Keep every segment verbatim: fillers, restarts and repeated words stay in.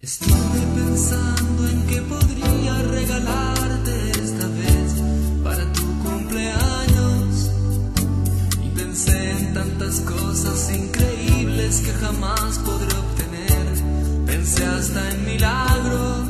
Estuve pensando en qué podría regalarte esta vez para tu cumpleaños y pensé en tantas cosas increíbles que jamás podré obtener. Pensé hasta en milagros.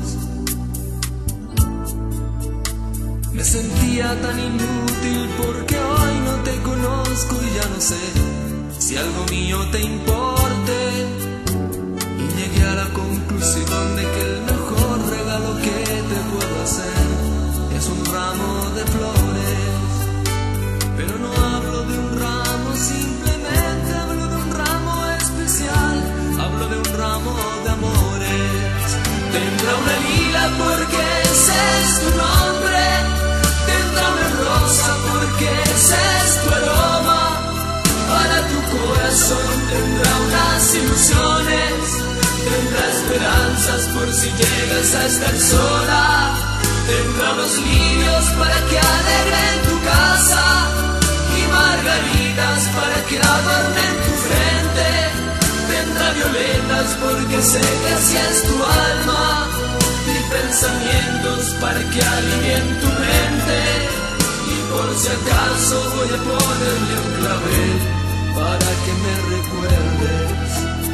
Me sentía tan inútil porque hoy no te conozco y ya no sé si algo mío te importe. Y llegué a la conclusión de que el mejor regalo que te puedo hacer es un ramo de flores. Pero no hablo de un ramo, simplemente hablo de un ramo especial. Hablo de un ramo de amores. Tendrá una lila porque ese es tu nombre. Tendrá una rosa porque ese es tu aroma. Para tu corazón tendrá unas ilusiones. Tendrá esperanzas por si llegas a estar sola. Tendrá unos lirios para que alegren tu casa y margaritas para que adornen tu frente. Tendrá violetas porque sé que así es tu alma y pensamientos para que alivien tu mente. Y por si acaso voy a ponerle un clavel para que me recuerdes.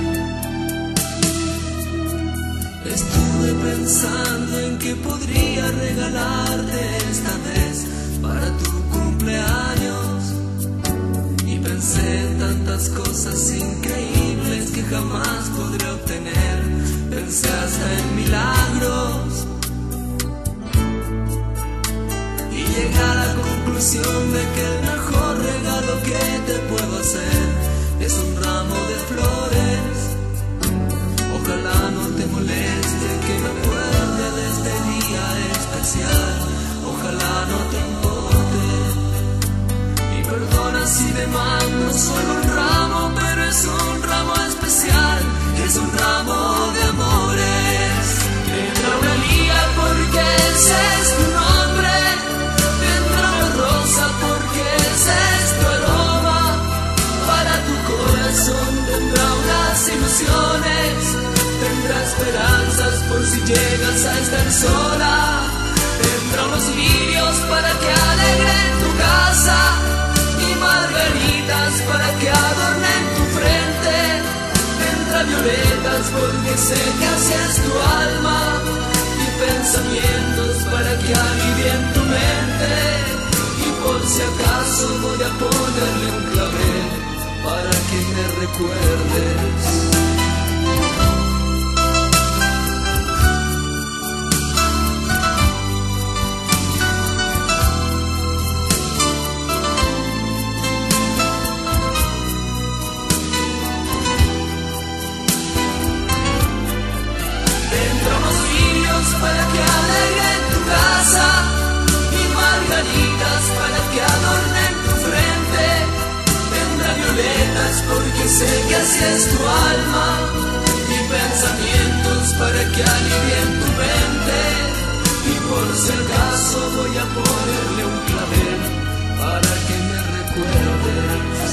Estuve pensando en qué podría regalarte esta vez para tu cumpleaños y pensé en tantas cosas increíbles que jamás podré obtener. Pensé hasta en milagros y llegué a la conclusión de que el mejor regalo que te puedo hacer es un ramo de flores. Ojalá no te moleste que me acuerde de este día especial. Ojalá no te importe. Y perdona si te mando solo un ramo, pero es un ramo especial. Es un ramo de amores. Tendrá una lila porque ese es tu nombre. Tendrá una rosa porque ese es tu aroma. Para tu corazón tendrá unas ilusiones. Tendrá esperanzas por si llegas a estar sola. Tendrá unos lirios para que alegren tu casa y margaritas para que adornen tu frente. Tendrá violetas porque sé que así es tu alma y pensamientos para que alivien tu mente. Y por si acaso voy a ponerle un clavel para que me recuerdes. Para que alegren tu casa y margaritas para que adornen tu frente. Tendrá violetas porque sé que así es tu alma y pensamientos para que alivien tu mente. Y por si acaso voy a ponerle un clavel para que me recuerdes.